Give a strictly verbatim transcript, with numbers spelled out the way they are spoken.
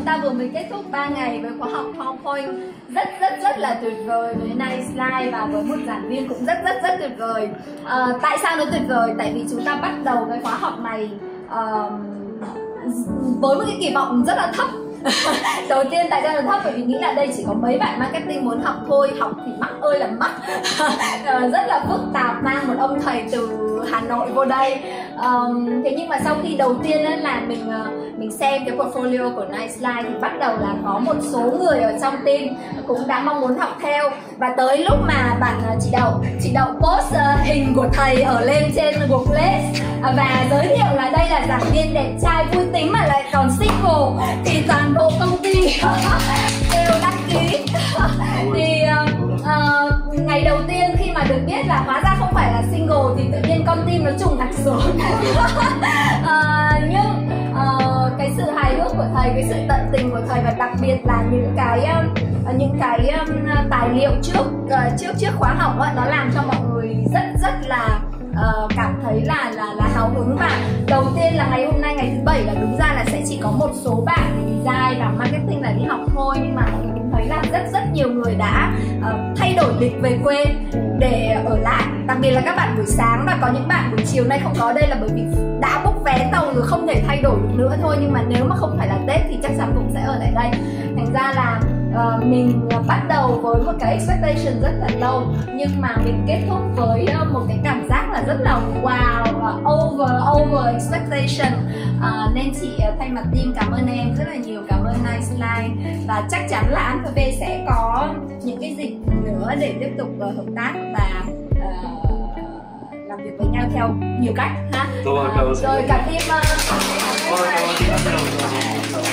ta vừa mới kết thúc ba ngày với khóa học PowerPoint rất rất rất là tuyệt vời với nice slide và với một giảng viên cũng rất rất rất tuyệt vời. À, tại sao nó tuyệt vời? Tại vì chúng ta bắt đầu cái khóa học này uh, với một cái kỳ vọng rất là thấp. Đầu tiên tại sao là thấp? Bởi vì nghĩ là đây chỉ có mấy bạn marketing muốn học thôi, học thì mắc ơi là mắc. Rất là phức tạp, mang một ông thầy từ Hà Nội vô đây. um, Thế nhưng mà sau khi đầu tiên ấy, là mình mình xem cái portfolio của Nice Slide thì bắt đầu là có một số người ở trong team cũng đã mong muốn học theo. Và tới lúc mà bạn chị Đậu chị Đậu post uh, hình của thầy ở lên trên Workplace uh, và giới thiệu là đây là giảng viên đẹp trai vui tính mà lại còn single, thì toàn bộ công ty đều đăng ký. Thì uh, uh, ngày đầu tiên khi mà được biết là hóa ra không phải là single thì tự nhiên con tim nó trùng hẳn xuống. uh, nhưng uh, cái sự hài hước của thầy, cái sự tận tình của thầy và đặc biệt là những cái uh, những cái um, tài liệu trước uh, trước trước khóa học ấy, nó làm cho mọi người rất rất là Uh, cảm thấy là là là hào hứng. Và đầu tiên là ngày hôm nay ngày thứ bảy là đúng ra là sẽ chỉ có một số bạn design và marketing là đi học thôi, nhưng mà mình cũng thấy là rất rất nhiều người đã uh, thay đổi lịch về quê để ở lại, đặc biệt là các bạn buổi sáng, và có những bạn buổi chiều nay không có đây là bởi vì đã book vé tàu rồi không thể thay đổi được nữa thôi. Nhưng mà nếu mà không phải là Tết thì chắc chắn cũng sẽ ở lại đây. Thành ra là uh, mình bắt đầu với một cái expectation rất là lâu, nhưng mà mình kết thúc với uh, một cái cảm giác là rất là wow, uh, over over expectation. Uh, nên chị uh, thay mặt team cảm ơn em rất là nhiều, cảm ơn Nice Slide, và chắc chắn là Alphabet sẽ có những cái dịp nữa để tiếp tục uh, hợp tác và uh, làm việc với nhau theo nhiều cách ha. Rồi, uh, rồi cả team uh,